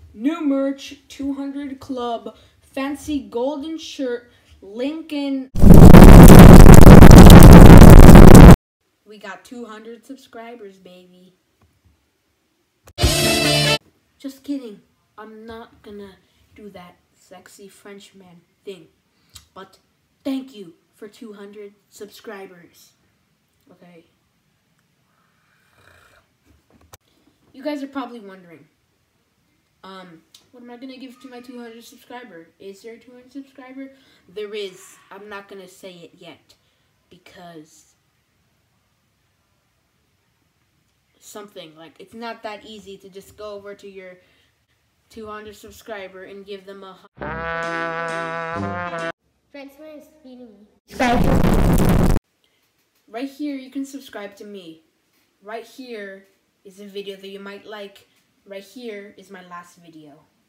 New merch, 200 Club, fancy golden shirt, Lincoln. We got 200 subscribers, baby. Just kidding. I'm not gonna do that sexy Frenchman thing. But thank you for 200 subscribers. Okay. You guys are probably wondering, what am I gonna give to my 200 subscriber? Is there a 200 subscriber? There is. I'm not gonna say it yet because something like it's not that easy to just go over to your 200 subscriber and give them a Frenchman is feeding me. Right here, you can subscribe to me. Right here is a video that you might like. Right here is my last video.